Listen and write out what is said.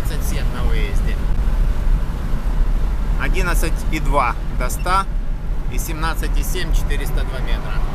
27 на выезде. 11,2 до 100 и 17,7 402 метра.